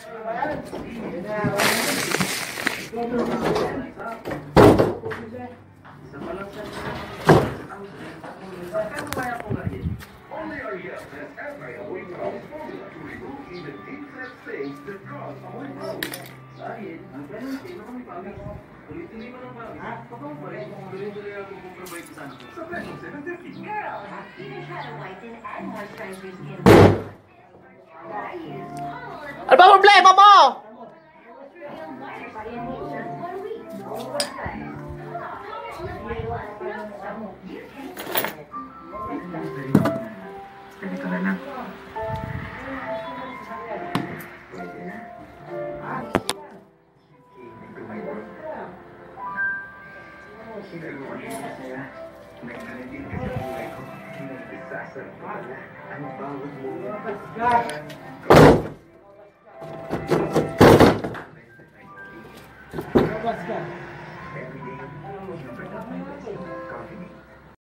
Only our yes has ever away from formula to remove even deep-set stains that cause away problems. Dahil, ang ganun, hindi mo kami pawis. Tuloy-tuloy mo ng pawis. Tuloy-tuloy ako kung provide ko sana. Sa presyo 750. Girls, even try to whiten and moisturize your skin. I use Palmolive. Ano ba problema mo? Illustrium whiter in just 1 week. Palmolive made less milk, so you can use it. Ganito na lang. Into my world. Ginagawa niya masaya. Nagkalitin ka sa buhay ko. Nag-disaster ko pala. Ang bawat moment. Every day, you bring up my best. Coffee me.